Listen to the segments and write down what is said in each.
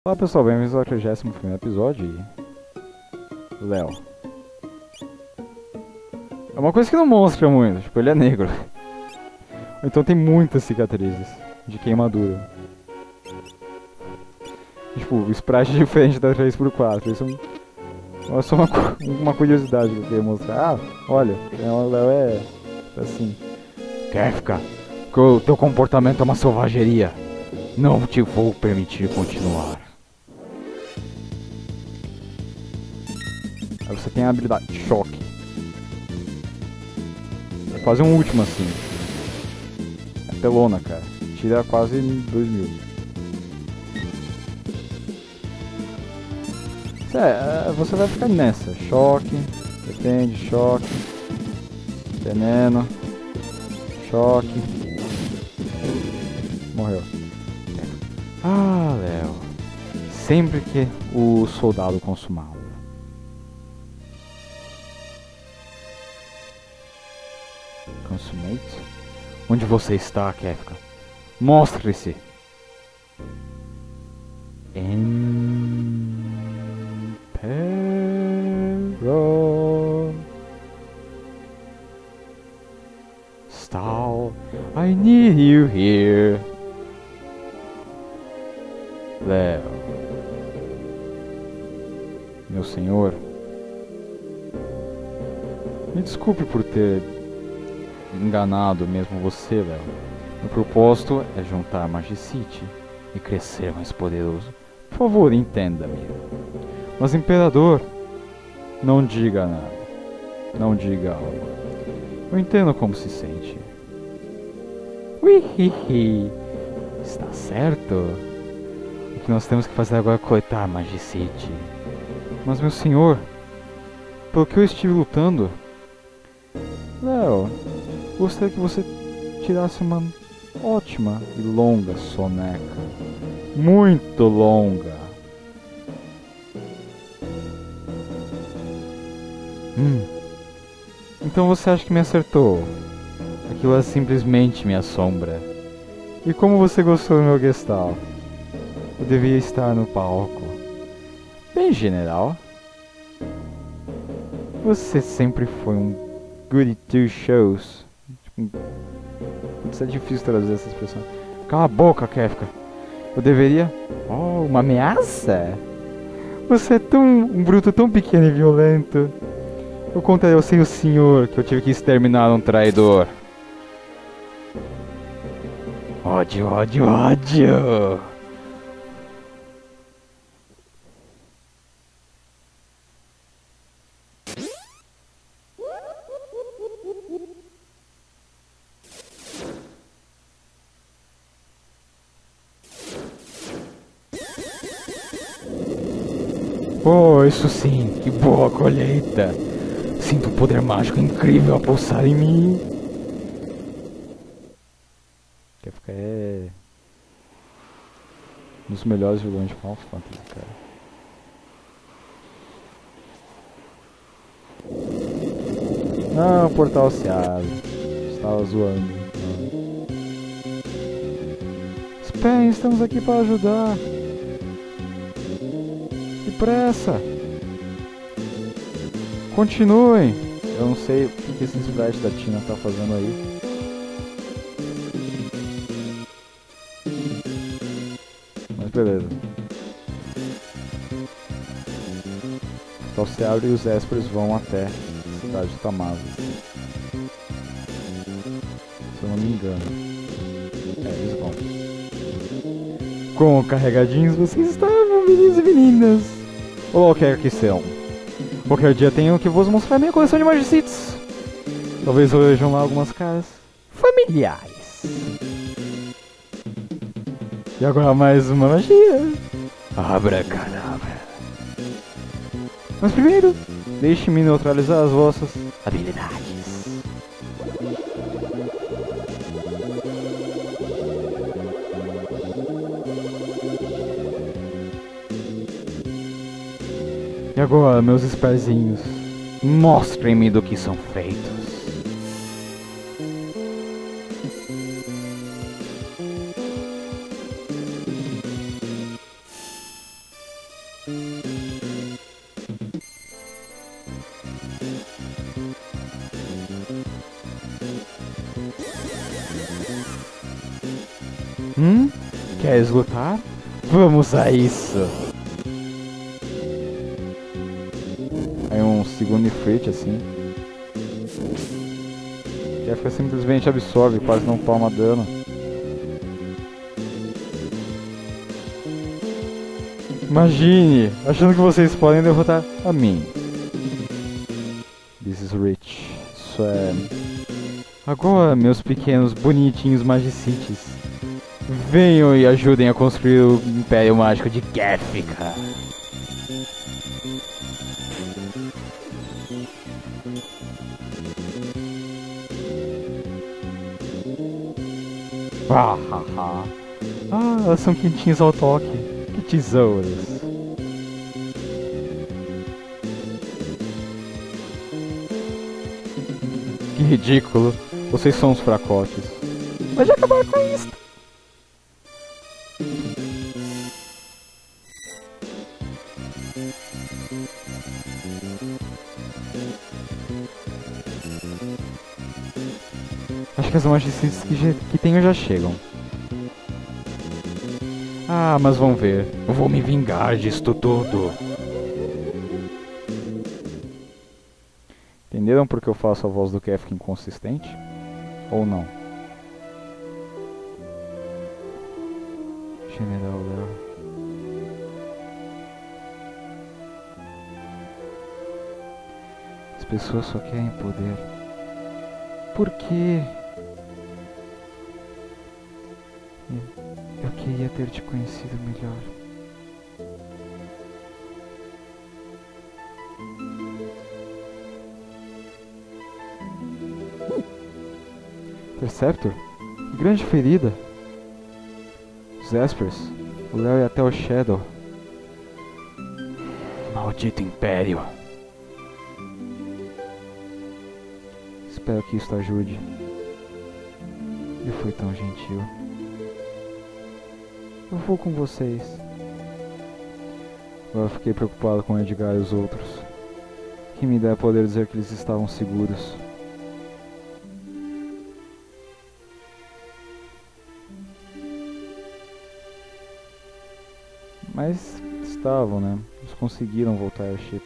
Olá pessoal, bem-vindos ao 31º episódio e... Léo. É uma coisa que não mostra muito, tipo, ele é negro. Então tem muitas cicatrizes de queimadura. Tipo, o sprite diferente da 3x4, isso é só uma curiosidade que eu queria mostrar. Ah, olha, o Léo é assim. Kefka, o teu comportamento é uma selvageria. Não te vou permitir continuar. Aí você tem a habilidade choque. É quase um último assim. É pelona, cara. Tira quase 2000. Você vai ficar nessa. Choque. Depende, choque. Veneno. Choque. Morreu. Ah, Léo. Sempre que o soldado consumar. Consumate? Onde você está, Kefka? Mostre-se! Emperor Stahl, I need you here. Léo, meu senhor, me desculpe por ter enganado mesmo você, Léo. Meu propósito é juntar Magicite e crescer mais poderoso. Por favor, entenda-me. Mas, Imperador, não diga nada. Não diga algo. Eu entendo como se sente. Uihihi. Está certo. O que nós temos que fazer agora é coletar Magicite. Mas, meu senhor, pelo que eu estive lutando... Léo, gostaria que você tirasse uma ótima e longa soneca. Muito longa. Então você acha que me acertou? Aquilo é simplesmente minha sombra. E como você gostou do meu Gestalt? Eu devia estar no palco. Bem, general. Você sempre foi um goody two shows. Isso é difícil traduzir essa expressão. Cala a boca, Kefka. Eu deveria... Oh, uma ameaça? Você é um bruto tão pequeno e violento. Eu contaria ao senhor que eu tive que exterminar um traidor. Ódio, ódio, ódio. Oh, isso sim, que boa colheita. Sinto um poder mágico incrível a pulsar em mim. Kefka é um dos melhores vilões de Final Fantasy, cara. Não, o portal se abre. Estava zoando. Spen, estamos aqui para ajudar. Depressa! Continuem! Eu não sei o que esse sprite da Tina tá fazendo aí. Mas beleza. Então se abre e os Espers vão até a cidade de Tamava. Se eu não me engano. Eles vão. Como carregadinhos vocês estavam, meninos e meninas? Ou quer que sejam. Qualquer dia tenho que vos mostrar minha coleção de Magicites. Talvez vejam lá algumas caras familiares. E agora mais uma magia. Abracadabra. Mas primeiro, deixe-me neutralizar as vossas habilidades. E agora, meus esperzinhos, mostrem-me do que são feitos. Queres lutar? Vamos a isso! Aí um segundo Ifrit assim. Kefka simplesmente absorve, quase não toma dano. Imagine, achando que vocês podem derrotar a mim. This is rich. Isso é... Agora, meus pequenos bonitinhos magicites, venham e ajudem a construir o Império Mágico de Kefka. Elas são quentinhas ao toque. Que tesouros. Que ridículo. Vocês são uns fracotes. Pode acabar com isso. Acho que as magicistas que tenho já chegam. Ah, mas vão ver. Eu vou me vingar disto tudo. Entenderam por que eu faço a voz do Kefka inconsistente? Ou não? General Léo. As pessoas só querem poder. Por quê? Eu queria ter te conhecido melhor. Interceptor? Grande ferida. Os Espers. O Léo e até o Shadow. Maldito Império. Espero que isso ajude. Ele foi tão gentil. Eu vou com vocês. Agora fiquei preocupado com Edgar e os outros. Quem me dera poder dizer que eles estavam seguros. Mas estavam, né? Eles conseguiram voltar ao ship.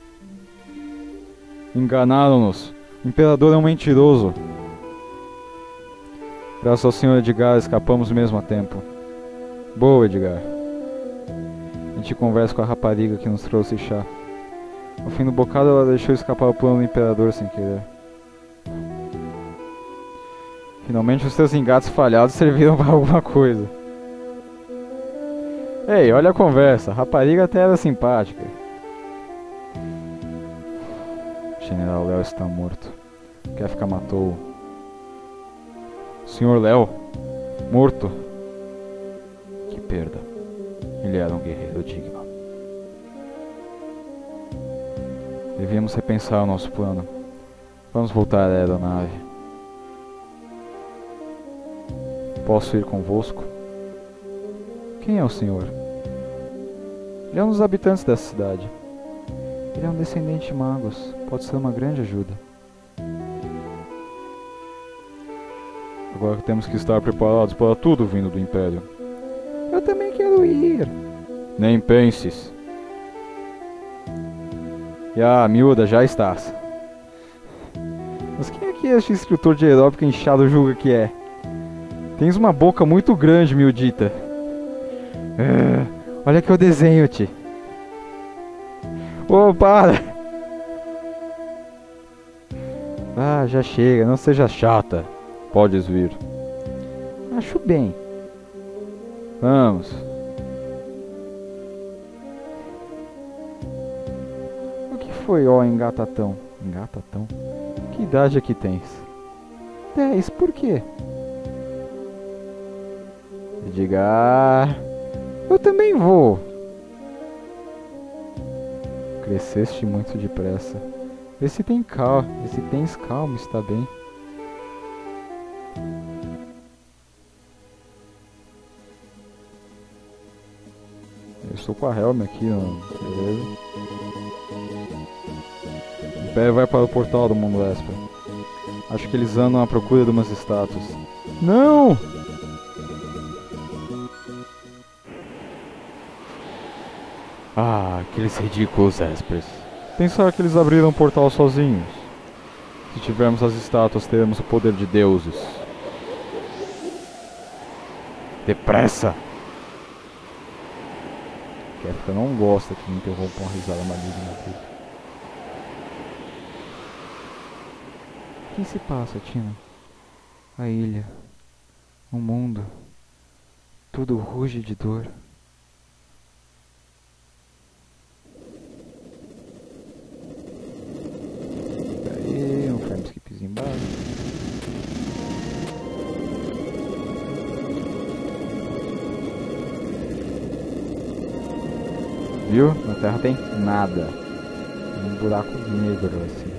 Enganaram-nos. O Imperador é um mentiroso. Graças ao Sr. Edgar, escapamos mesmo a tempo. Boa, Edgar. A gente conversa com a rapariga que nos trouxe chá. No fim do bocado, ela deixou escapar o plano do Imperador sem querer. Finalmente, os seus engates falhados serviram para alguma coisa. Ei, olha a conversa. A rapariga até era simpática. O General Léo está morto. Kefka matou-o. Sr. Léo, morto. Que perda. Ele era um guerreiro digno. Devíamos repensar o nosso plano. Vamos voltar à aeronave. Posso ir convosco? Quem é o senhor? Ele é um dos habitantes dessa cidade. Ele é um descendente de magos. Pode ser uma grande ajuda. Agora temos que estar preparados para tudo vindo do Império. Eu também quero ir. Nem penses. E a miúda, já estás. Mas quem é que este escritor de aeróbica inchado julga que é? Tens uma boca muito grande, miudita. Olha que eu desenho-te. Oh, para! Ah, já chega, não seja chata. Podes vir. Acho bem. Vamos. O que foi, ó, engatatão? Engatatão? Que idade é que tens? 10, por quê? Edgar... Eu também vou. Cresceste muito depressa. Vê se tem calma, vê se tens calma, está bem. Eu estou tô com a Helm aqui, beleza. O Império vai para o portal do mundo Esper. Acho que eles andam à procura de umas estátuas. Não! Ah, aqueles ridículos Espers. Pensaram que eles abriram o portal sozinhos. Se tivermos as estátuas, teremos o poder de deuses. Depressa! Kefka não gosta que me interrompa uma risada maligna aqui. O que se passa, Tina? A ilha. O mundo. Tudo ruge de dor. Aí, um frame skipzinho embaixo. Viu? Na Terra tem nada. Um buraco negro assim.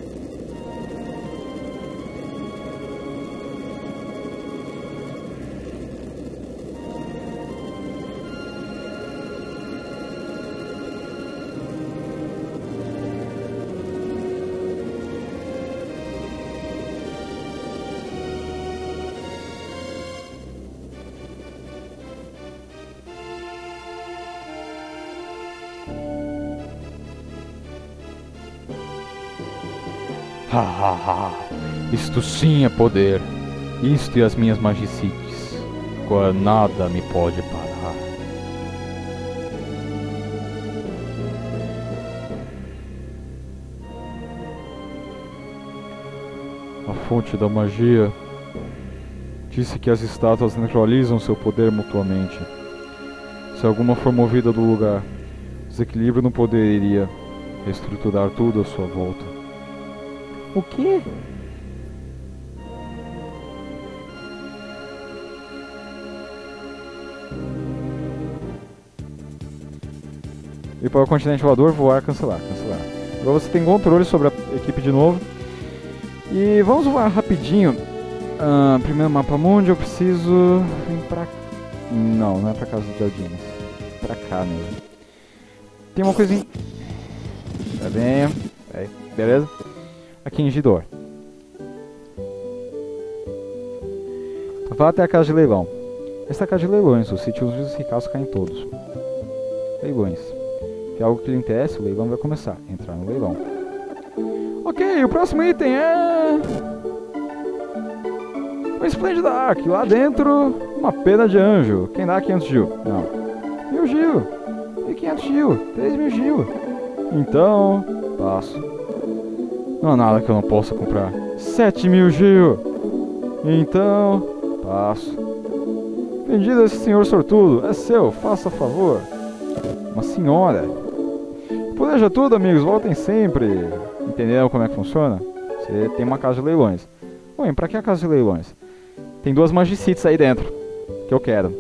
Hahaha, isto sim é poder. Isto e as minhas magicites. Agora nada me pode parar. A fonte da magia disse que as estátuas neutralizam seu poder mutuamente. Se alguma for movida do lugar, desequilíbrio no poder iria reestruturar tudo à sua volta. O quê? E para o continente voador, voar, cancelar. Agora você tem controle sobre a equipe de novo. E vamos voar rapidinho. Primeiro mapa mundi, eu preciso vir pra... Não é pra casa dos Jardines. Pra cá mesmo. Tem uma coisinha... Tá bem. Aí, beleza? Aqui em Gidor. Vá até a casa de leilão. Esta é a casa de leilões. Os sítios ricaços caem todos. Leilões. Se é algo que lhe interessa, o leilão vai começar. Entrar no leilão. Ok, o próximo item é... o Splendid Ark. Lá dentro, uma pena de anjo. Quem dá 500 Gil? Não. 1000 Gil. E 500 Gil. 3000 Gil. Então, passo. Não há nada que eu não possa comprar. 7000 Gil. Então, passo. Vendido a esse senhor sortudo. É seu, faça favor. Uma senhora. Planeja tudo, amigos. Voltem sempre. Entenderam como é que funciona? Você tem uma casa de leilões. Bom, pra que a casa de leilões? Tem 2 magicites aí dentro. Que eu quero.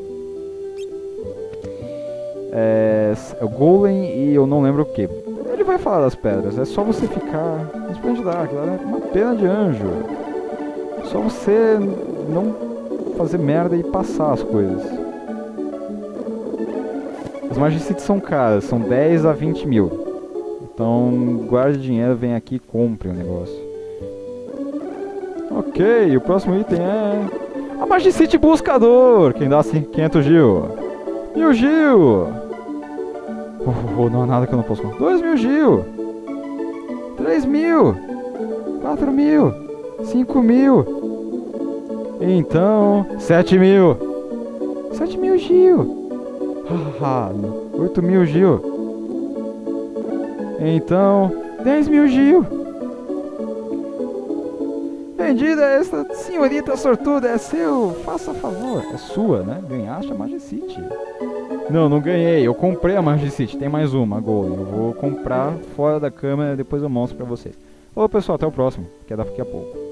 É o Golem e eu não lembro o que. Ele vai falar das pedras. É só você ficar... Splendid Ark, é uma pena de anjo. Só você não fazer merda e passar as coisas. As magicites são caras. São 10 a 20 mil. Então, guarde dinheiro, vem aqui e compre o negócio. Ok, o próximo item é... a Magicite Buscador! Quem dá 500 Gil? 1000 Gil! Não há nada que eu não possa comprar. 2000 Gil! 3000! 4000! 5000! Então... 7000! 7000 Gil! Haha! 8000 Gil! Então... 10.000 Gil! Vendida esta senhorita sortuda, é seu, faça favor. É sua, né? Ganhaste a Magicite. Não ganhei, eu comprei a Magicite, tem mais uma, a Golden. Eu vou comprar fora da câmera, depois eu mostro pra vocês. Ô pessoal, até o próximo, que é daqui a pouco.